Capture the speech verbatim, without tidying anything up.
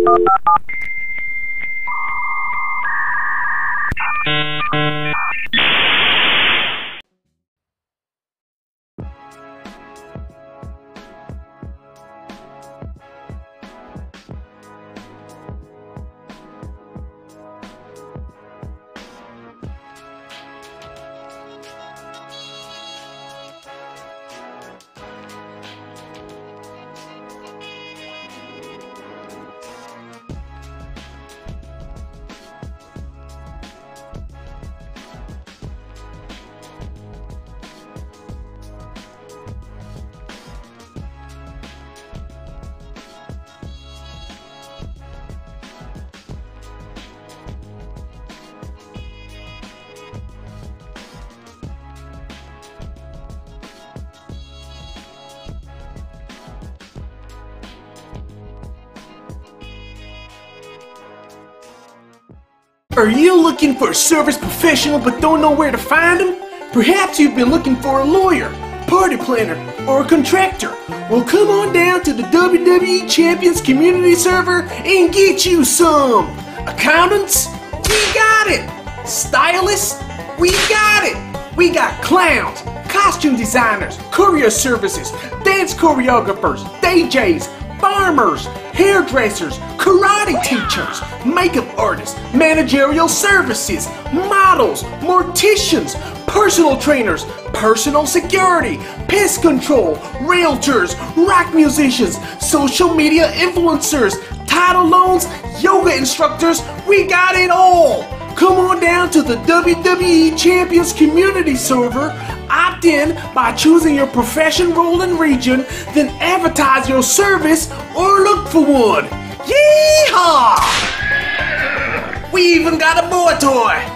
Are you looking for a service professional but don't know where to find them? Perhaps you've been looking for a lawyer, party planner, or a contractor. Well, come on down to the W W E Champions Community Server and get you some. Accountants? We got it. Stylists? We got it. We got clowns, costume designers, courier services, dance choreographers, D Js, farmers, hairdressers, karate teachers, makeup artists, managerial services, models, morticians, personal trainers, personal security, pest control, realtors, rock musicians, social media influencers, title loans, yoga instructors. We got it all. Come on down to the W W E Champions Community Server, opt in by choosing your profession, role, and region, then advertise your service or look for one. Yeehaw! We even got a boy toy!